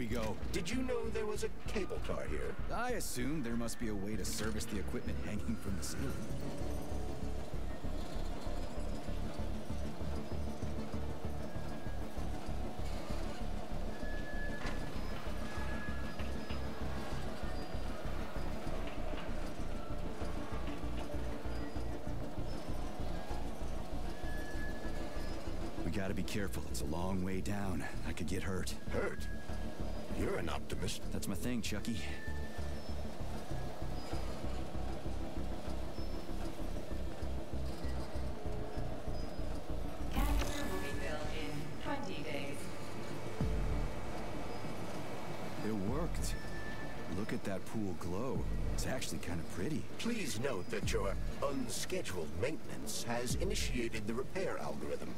we go. Did you know there was a cable car here? I assumed there must be a way to service the equipment hanging from the ceiling. We gotta be careful. It's a long way down. I could get hurt. Hurt? You're an optimist. That's my thing, Chucky. Canister will be filled in 20 days. It worked. Look at that pool glow. It's actually kind of pretty. Please note that your unscheduled maintenance has initiated the repair algorithm.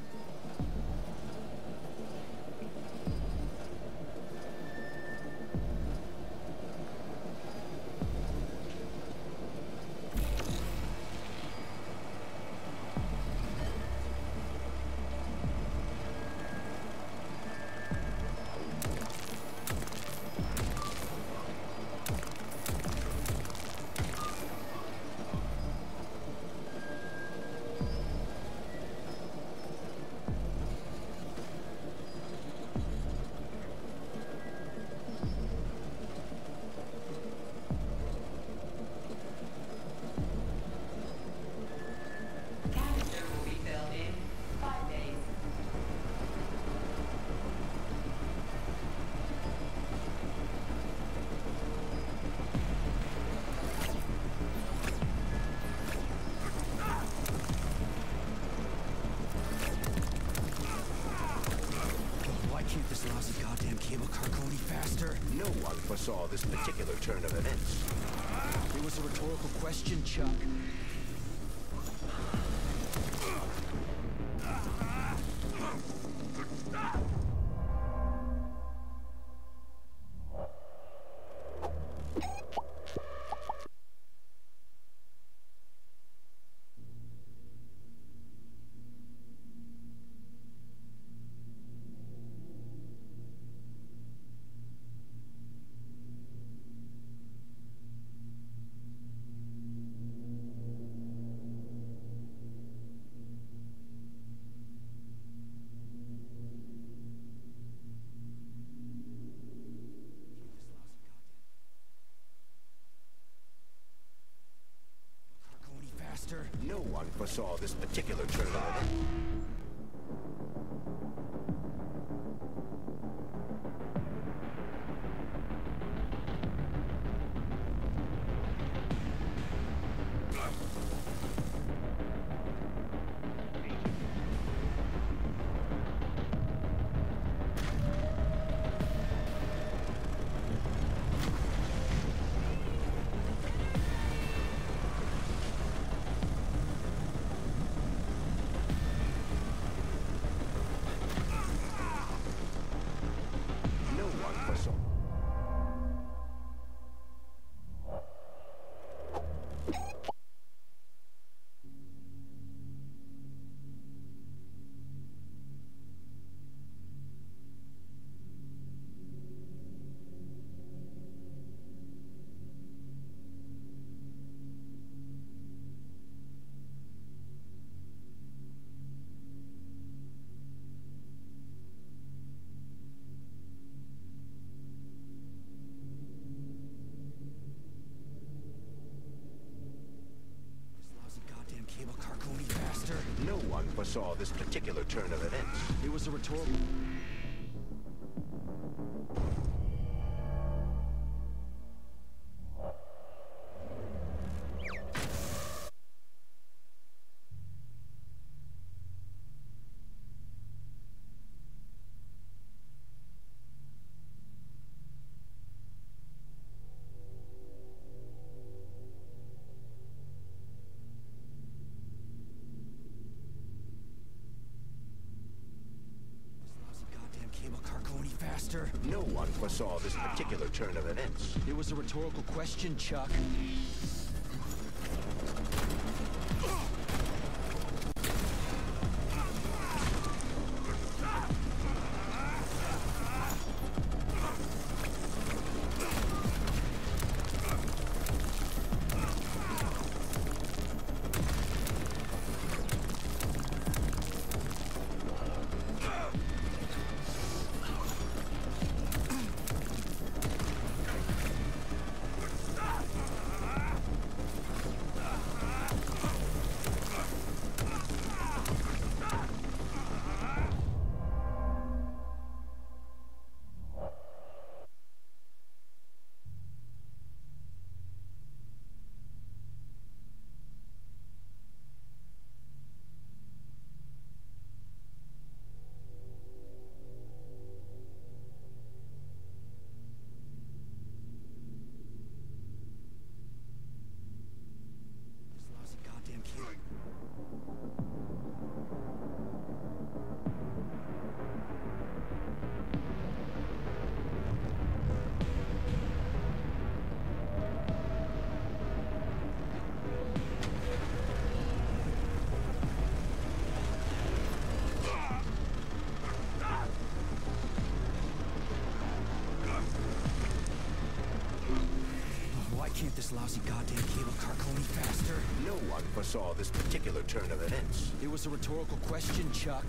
Canister will be filled in 5 days. Why can't this lousy goddamn cable car go any faster? No one foresaw this particular turn of events. It was a rhetorical question, Chuck. Go any faster? No one foresaw this particular turn of events. No one foresaw. This lousy goddamn cable car go any faster? No one foresaw this particular turn of events. It was a rhetorical... This lousy goddamn cable car go any faster? No one foresaw this particular turn of events. It was a rhetorical question, Chuck. Why can't this lousy goddamn cable car go any faster? No one foresaw this particular turn of events. It was a rhetorical question, Chuck.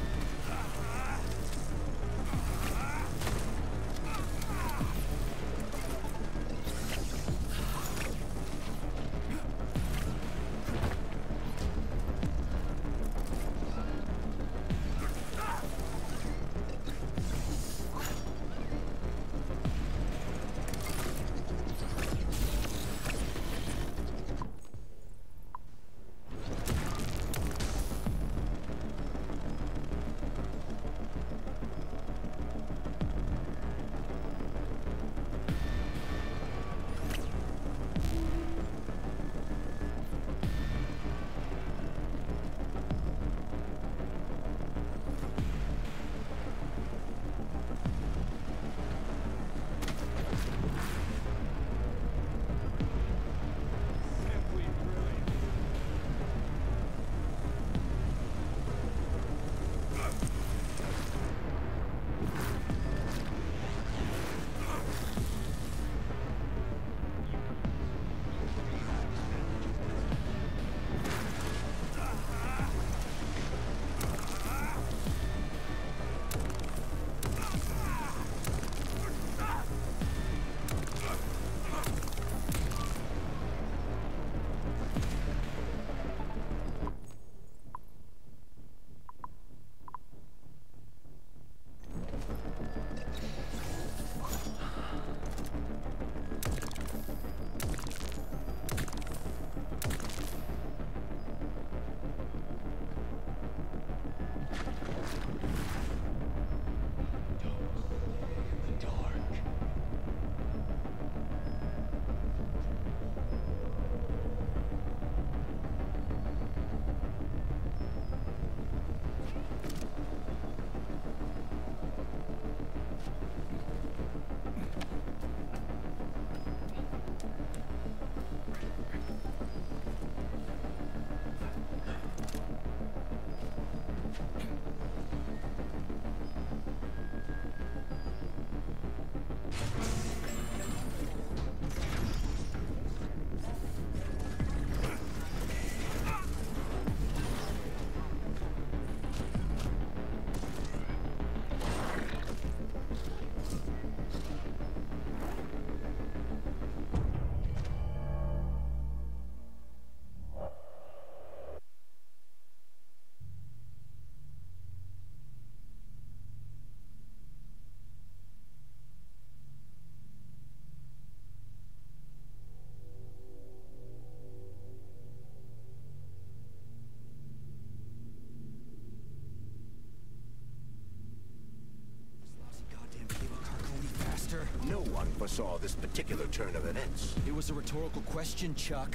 No one foresaw this particular turn of events. It was a rhetorical question, Chuck.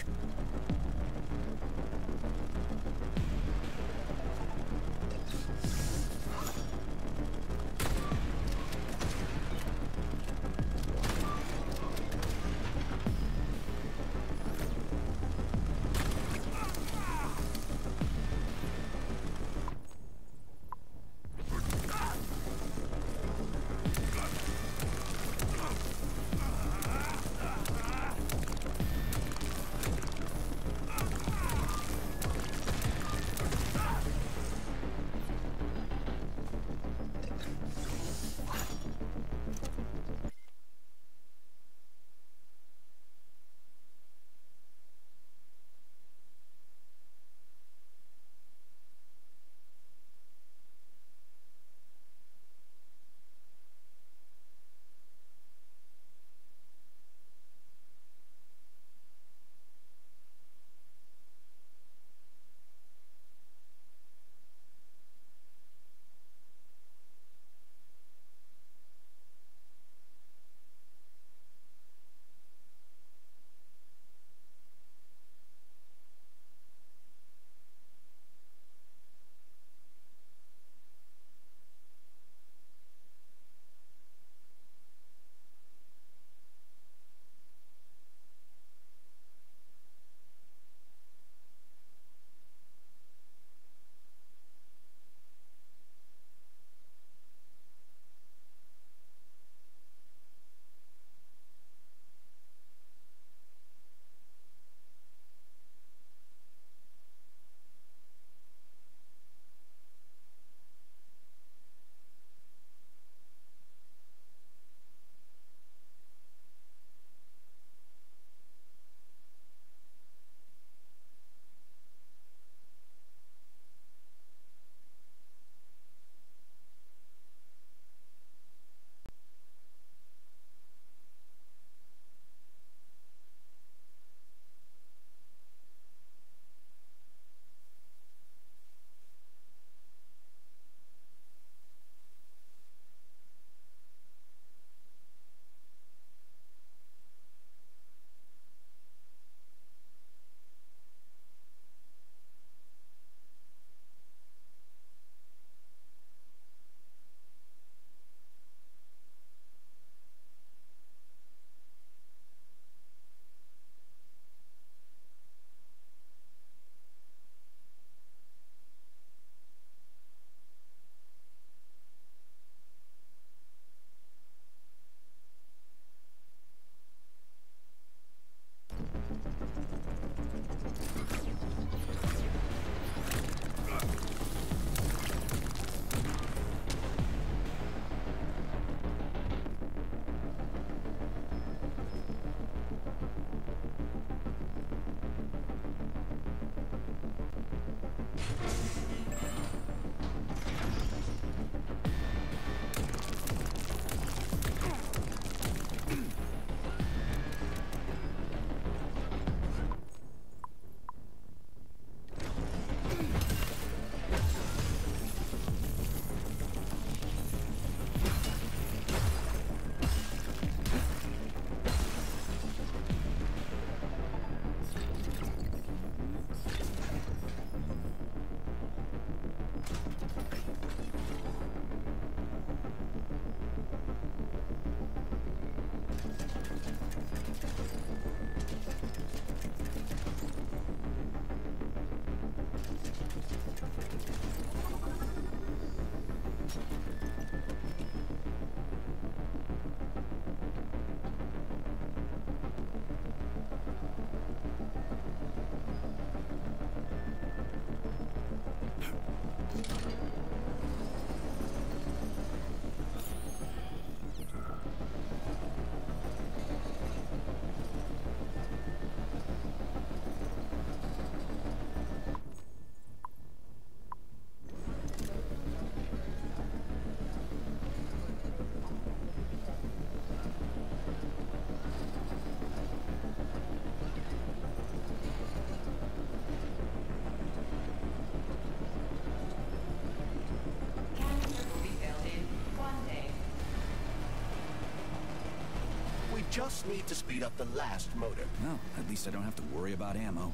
Just need to speed up the last motor. Well, at least I don't have to worry about ammo.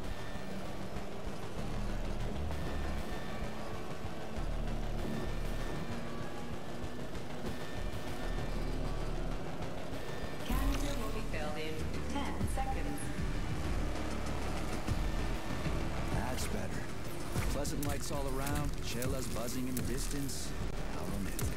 Canister will be filled in 10 seconds. That's better. Pleasant lights all around, chelas buzzing in the distance. How romantic.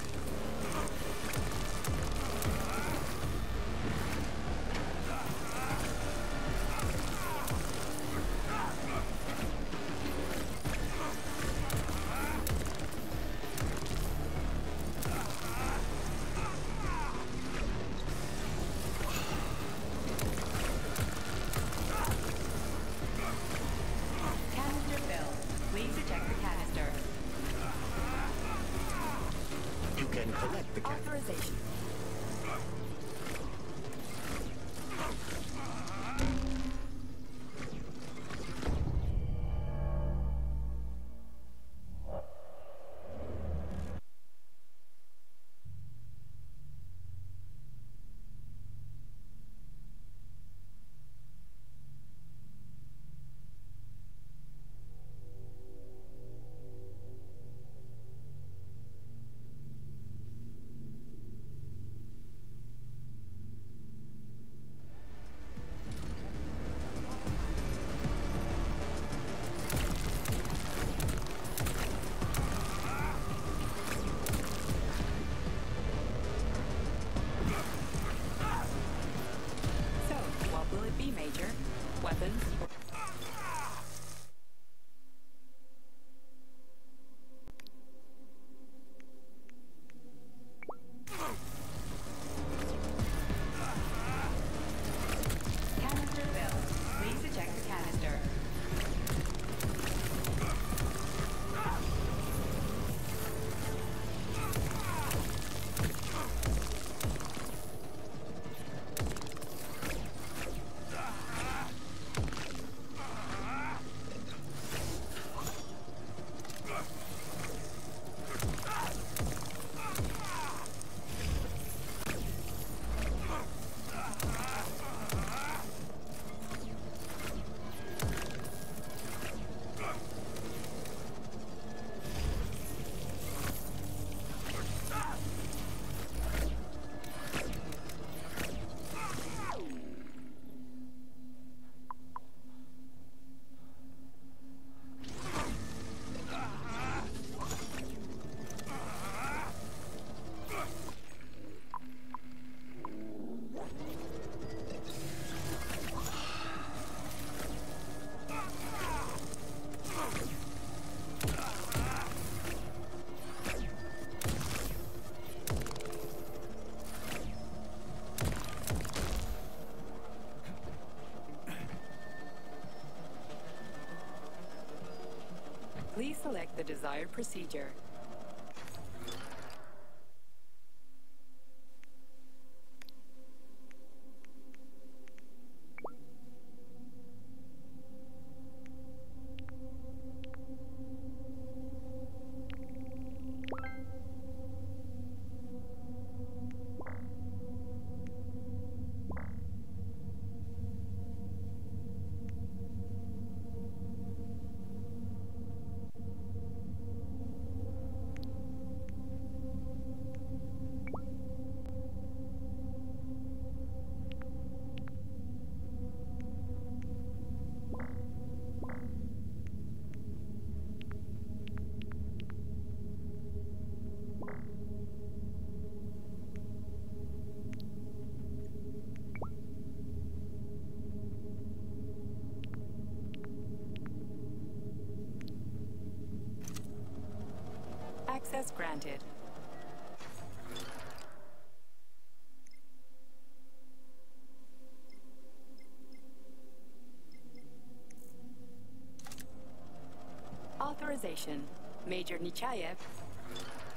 Canister filled. Please eject the canister. You can collect the canister. Authorization. So, what will it be, Major? Weapons? Canister filled. Please eject the canister. Please select the desired procedure. Access granted. Authorization. Major Nechayev.